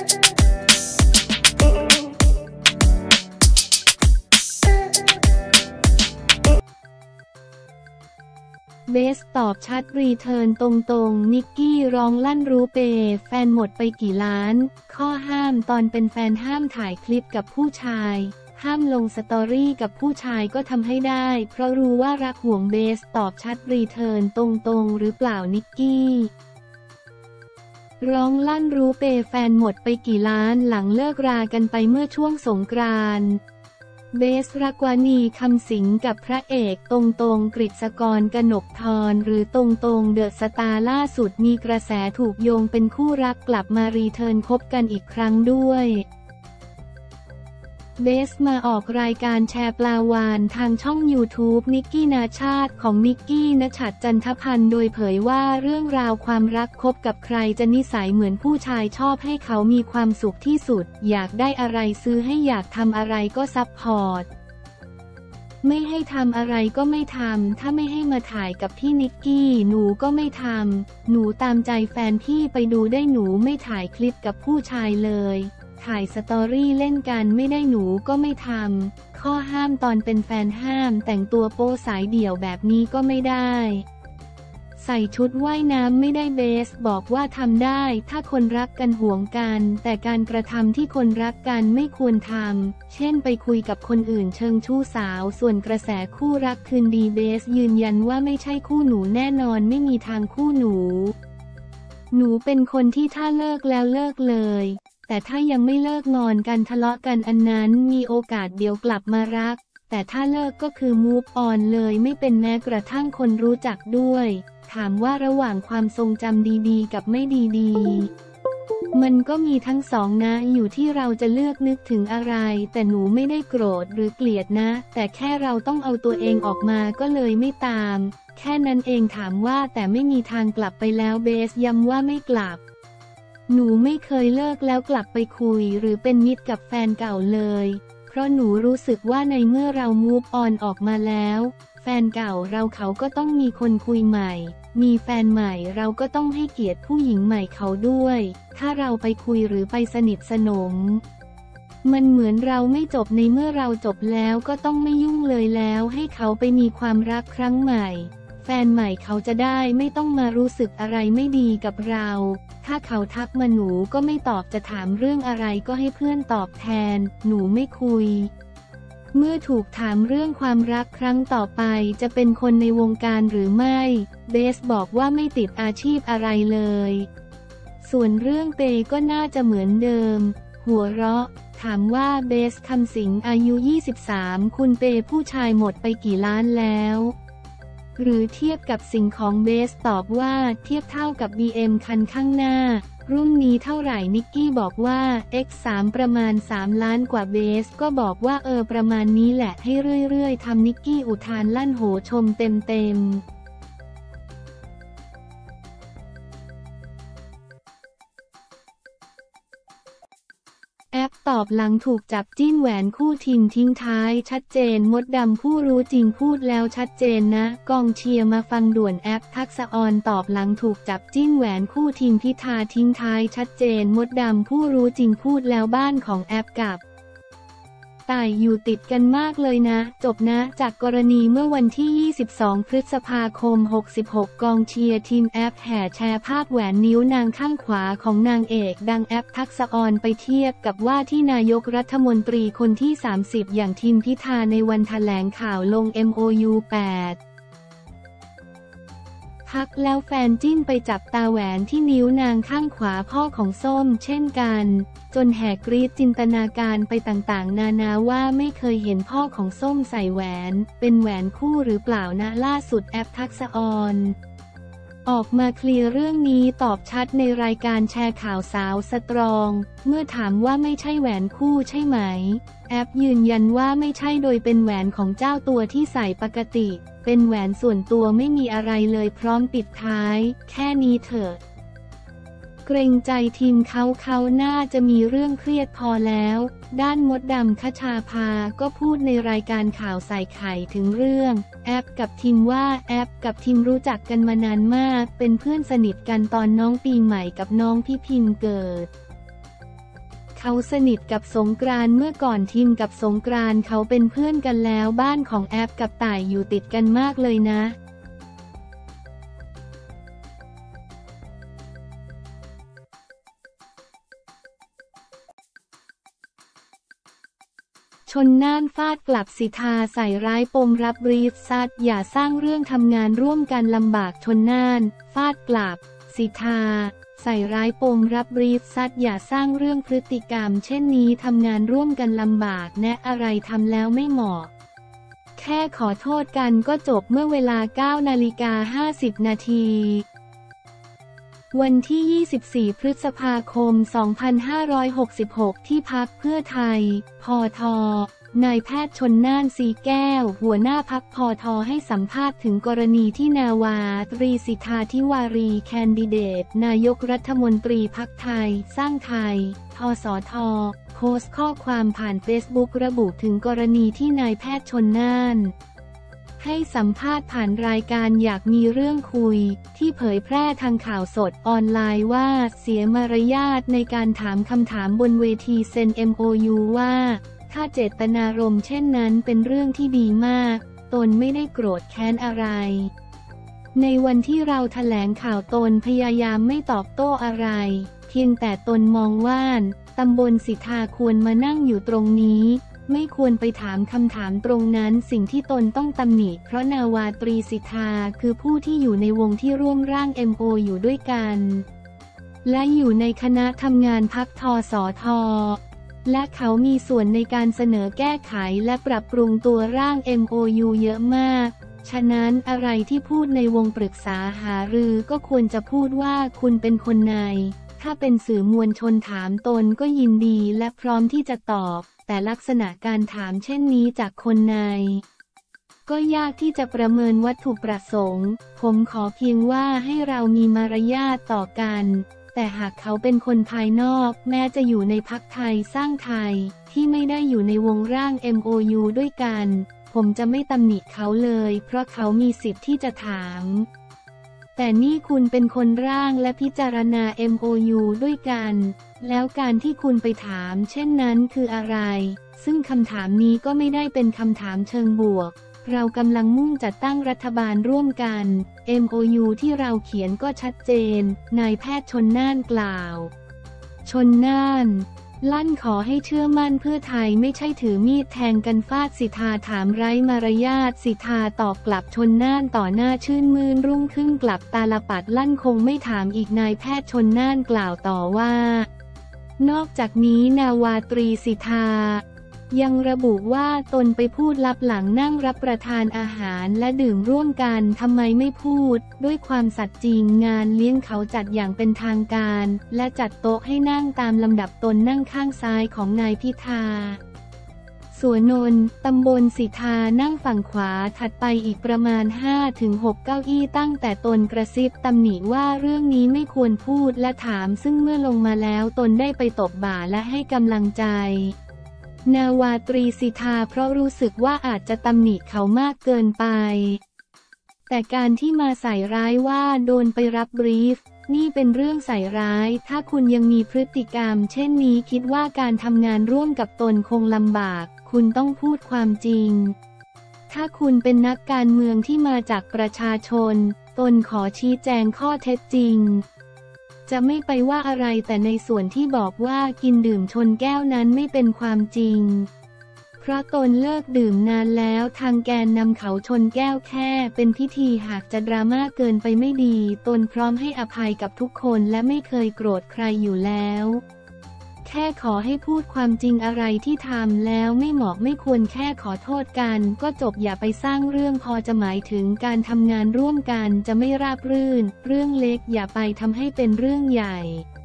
เบสตอบชัดรีเทิร์นตรงๆนิกกี้ร้องลั่นรู้เปแฟนหมดไปกี่ล้านข้อห้ามตอนเป็นแฟนห้ามถ่ายคลิปกับผู้ชายห้ามลงสตอรี่กับผู้ชายก็ทำให้ได้เพราะรู้ว่ารักห่วงเบสตอบชัดรีเทิร์นตรงๆหรือเปล่านิกกี้ร้องลั่นรู้เปแฟนหมดไปกี่ล้านหลังเลิกรากันไปเมื่อช่วงสงกรานต์เบสรักวานีคำสิงกับพระเอกตรงๆกฤษกร กนกธรหรือตรงๆเดอะสตาร์ล่าสุดมีกระแสถูกโยงเป็นคู่รักกลับมารีเทิร์นคบกันอีกครั้งด้วยเบสมาออกรายการแชร์ปลาวาฬทางช่อง YouTube นิกกี้นาชาติของนิกกี้ณฉัตรจันทพันธ์โดยเผยว่าเรื่องราวความรักคบกับใครจะนิสัยเหมือนผู้ชายชอบให้เขามีความสุขที่สุดอยากได้อะไรซื้อให้อยากทำอะไรก็ซัพพอร์ตไม่ให้ทำอะไรก็ไม่ทำถ้าไม่ให้มาถ่ายกับพี่นิกกี้หนูก็ไม่ทำหนูตามใจแฟนพี่ไปดูได้หนูไม่ถ่ายคลิปกับผู้ชายเลยถ่ายสตอรี่เล่นกันไม่ได้หนูก็ไม่ทำข้อห้ามตอนเป็นแฟนห้ามแต่งตัวโป๊สายเดี่ยวแบบนี้ก็ไม่ได้ใส่ชุดว่ายน้ำไม่ได้เบสบอกว่าทำได้ถ้าคนรักกันห่วงกันแต่การกระทำที่คนรักกันไม่ควรทำเช่นไปคุยกับคนอื่นเชิงชู้สาวส่วนกระแสคู่รักคืนดีเบสยืนยันว่าไม่ใช่คู่หนูแน่นอนไม่มีทางคู่หนูเป็นคนที่ถ้าเลิกแล้วเลิกเลยแต่ถ้ายังไม่เลิกงอนกันทะเลาะกันอันนั้นมีโอกาสเดี๋ยวกลับมารักแต่ถ้าเลิกก็คือ move on เลยไม่เป็นแม้กระทั่งคนรู้จักด้วยถามว่าระหว่างความทรงจำดีๆกับไม่ดีๆมันก็มีทั้งสองนะอยู่ที่เราจะเลือกนึกถึงอะไรแต่หนูไม่ได้โกรธหรือเกลียดนะแต่แค่เราต้องเอาตัวเองออกมาก็เลยไม่ตามแค่นั้นเองถามว่าแต่ไม่มีทางกลับไปแล้วเบสย้ำว่าไม่กลับหนูไม่เคยเลิกแล้วกลับไปคุยหรือเป็นมิตรกับแฟนเก่าเลยเพราะหนูรู้สึกว่าในเมื่อเรา move on ออกมาแล้วแฟนเก่าเราเขาก็ต้องมีคนคุยใหม่มีแฟนใหม่เราก็ต้องให้เกียรติผู้หญิงใหม่เขาด้วยถ้าเราไปคุยหรือไปสนิทสนมมันเหมือนเราไม่จบในเมื่อเราจบแล้วก็ต้องไม่ยุ่งเลยแล้วให้เขาไปมีความรักครั้งใหม่แฟนใหม่เขาจะได้ไม่ต้องมารู้สึกอะไรไม่ดีกับเราถ้าเขาทักมาหนูก็ไม่ตอบจะถามเรื่องอะไรก็ให้เพื่อนตอบแทนหนูไม่คุยเมื่อถูกถามเรื่องความรักครั้งต่อไปจะเป็นคนในวงการหรือไม่เบสบอกว่าไม่ติดอาชีพอะไรเลยส่วนเรื่องเปก็น่าจะเหมือนเดิมหัวเราะถามว่าเบสคำสิงอายุ23คุณเปผู้ชายหมดไปกี่ล้านแล้วหรือเทียบกับสิ่งของเบสตอบว่าเทียบเท่ากับ BM คันข้างหน้ารุ่นนี้เท่าไหร่นิกกี้บอกว่า X3 ประมาณ3ล้านกว่าเบสก็บอกว่าประมาณนี้แหละให้เรื่อยๆทำนิกกี้อุทานลั่นโหชมเต็มๆแอปตอบหลังถูกจับจิ้นแหวนคู่ทิมทิ้งท้ายชัดเจนมดดำผู้รู้จริงพูดแล้วชัดเจนนะกองเชียร์มาฟังด่วนแอปทักษะออนตอบหลังถูกจับจิ้นแหวนคู่ทิมพิธาทิ้งท้ายชัดเจนมดดำผู้รู้จริงพูดแล้วบ้านของแอปกับต่ายอยู่ติดกันมากเลยนะจบนะจากกรณีเมื่อวันที่22พฤษภาคม66กองเชียร์ทีมแอปแห่แชร์ภาพแหวนนิ้วนางข้างขวาของนางเอกดังแอปทักษะออนไปเทียบกับว่าที่นายกรัฐมนตรีคนที่30อย่างทิมพิธาในวันแถลงข่าวลง MOU 8พักแล้วแฟนจิ้นไปจับตาแหวนที่นิ้วนางข้างขวาพ่อของส้มเช่นกันจนแห่กรี๊ดจินตนาการไปต่างๆนานาว่าไม่เคยเห็นพ่อของส้มใส่แหวนเป็นแหวนคู่หรือเปล่านะล่าสุดแอปทักษะออนออกมาเคลียร์เรื่องนี้ตอบชัดในรายการแชร์ข่าวสาวสตรองเมื่อถามว่าไม่ใช่แหวนคู่ใช่ไหมแอปยืนยันว่าไม่ใช่โดยเป็นแหวนของเจ้าตัวที่ใส่ปกติเป็นแหวนส่วนตัวไม่มีอะไรเลยพร้อมปิดท้ายแค่นี้เถอะเกรงใจทีมเขาน่าจะมีเรื่องเครียดพอแล้วด้านมดดำคชาภาก็พูดในรายการข่าวใส่ไข่ถึงเรื่องแอปกับทีมว่าแอปกับทีมรู้จักกันมานานมากเป็นเพื่อนสนิทกันตอนน้องปีใหม่กับน้องพี่พิมเกิดเขาสนิทกับสงกรานต์เมื่อก่อนทิมกับสงกรานต์เขาเป็นเพื่อนกันแล้วบ้านของแอปกับต่ายอยู่ติดกันมากเลยนะชลน่านฟาดกลับสิทาใส่ร้ายปมรับบรีฟซัดอย่าสร้างเรื่องทำงานร่วมกันลำบากชลน่านฟาดกลับสิทาใส่ร้ายปมรับบรีฟซัดอย่าสร้างเรื่องพฤติกรรมเช่นนี้ทำงานร่วมกันลำบากแนะอะไรทำแล้วไม่เหมาะแค่ขอโทษกันก็จบเมื่อเวลา 9:50 นาทีวันที่ 24 พฤษภาคม 2566 ที่พรรคเพื่อไทย พท.นายแพทย์ชลน่านสีแก้ว หัวหน้าพรรค พท.ให้สัมภาษณ์ถึงกรณีที่นาวาตรีสิทธาธิวารีแคนดิเดตนายกรัฐมนตรีพรรคไทย สร้างไทย ทสท.โพสต์ข้อความผ่านเฟซบุ๊กระบุถึงกรณีที่นายแพทย์ชลน่านให้สัมภาษณ์ผ่านรายการอยากมีเรื่องคุยที่เผยแพร่ทางข่าวสดออนไลน์ว่าเสียมารยาทในการถามคำถามบนเวทีเซ็น MOU ว่าถ้าเจตนารมณ์เช่นนั้นเป็นเรื่องที่ดีมากตนไม่ได้โกรธแค้นอะไรในวันที่เราแถลงข่าวตนพยายามไม่ตอบโต้อะไรเพียงแต่ตนมองว่าตำบลสิทธาควรมานั่งอยู่ตรงนี้ไม่ควรไปถามคำถามตรงนั้นสิ่งที่ตนต้องตำหนิเพราะนาวาตรีสิทธาคือผู้ที่อยู่ในวงที่ร่วมร่าง MO อยู่ด้วยกันและอยู่ในคณะทำงานพรรคทสทและเขามีส่วนในการเสนอแก้ไขและปรับปรุงตัวร่าง MOU เยอะมากฉะนั้นอะไรที่พูดในวงปรึกษาหารือก็ควรจะพูดว่าคุณเป็นคนในถ้าเป็นสื่อมวลชนถามตนก็ยินดีและพร้อมที่จะตอบแต่ลักษณะการถามเช่นนี้จากคนในก็ยากที่จะประเมินวัตถุประสงค์ผมขอเพียงว่าให้เรามีมารยาทต่อกันแต่หากเขาเป็นคนภายนอกแม้จะอยู่ในพรรคไทยสร้างไทยที่ไม่ได้อยู่ในวงร่าง MOU ด้วยกันผมจะไม่ตำหนิเขาเลยเพราะเขามีสิทธิ์ที่จะถามแต่นี่คุณเป็นคนร่างและพิจารณา MOU ด้วยกันแล้วการที่คุณไปถามเช่นนั้นคืออะไรซึ่งคำถามนี้ก็ไม่ได้เป็นคำถามเชิงบวกเรากำลังมุ่งจัดตั้งรัฐบาลร่วมกัน MOU ที่เราเขียนก็ชัดเจนนายแพทย์ชลน่านกล่าวชลน่านลั่นขอให้เชื่อมั่นเพื่อไทยไม่ใช่ถือมีดแทงกันฟาดสิทธาถามไร้มารยาทสิทธาตอบกลับชลน่านต่อหน้าชื่นมื่นรุ่งขึ้นกลับตาลปัดลั่นคงไม่ถามอีกนายแพทย์ชลน่านกล่าวต่อว่านอกจากนี้นาวาตรีสิทธายังระบุว่าตนไปพูดลับหลังนั่งรับประทานอาหารและดื่มร่วมกันทำไมไม่พูดด้วยความสัตย์จริงงานเลี้ยงเขาจัดอย่างเป็นทางการและจัดโต๊ะให้นั่งตามลำดับตนนั่งข้างซ้ายของนายพิธาสวนนนท์ตำบลสิทธานั่งฝั่งขวาถัดไปอีกประมาณ 5-6 เก้าอี้ตั้งแต่ตนกระซิบตำหนิว่าเรื่องนี้ไม่ควรพูดและถามซึ่งเมื่อลงมาแล้วตนได้ไปตบบ่าและให้กำลังใจนาวาตรีสิทธาเพราะรู้สึกว่าอาจจะตำหนิเขามากเกินไปแต่การที่มาใส่ร้ายว่าโดนไปรับบรีฟนี่เป็นเรื่องใส่ร้ายถ้าคุณยังมีพฤติกรรมเช่นนี้คิดว่าการทำงานร่วมกับตนคงลำบากคุณต้องพูดความจริงถ้าคุณเป็นนักการเมืองที่มาจากประชาชนตนขอชี้แจงข้อเท็จจริงจะไม่ไปว่าอะไรแต่ในส่วนที่บอกว่ากินดื่มชนแก้วนั้นไม่เป็นความจริงเพราะตนเลิกดื่มนานแล้วทางแกนนำเขาชนแก้วแค่เป็นพิธีหากจะดราม่าเกินไปไม่ดีตนพร้อมให้อภัยกับทุกคนและไม่เคยโกรธใครอยู่แล้วแค่ขอให้พูดความจริงอะไรที่ทำแล้วไม่เหมาะไม่ควรแค่ขอโทษกันก็จบอย่าไปสร้างเรื่องพอจะหมายถึงการทำงานร่วมกันจะไม่ราบรื่นเรื่องเล็กอย่าไปทำให้เป็นเรื่องใหญ่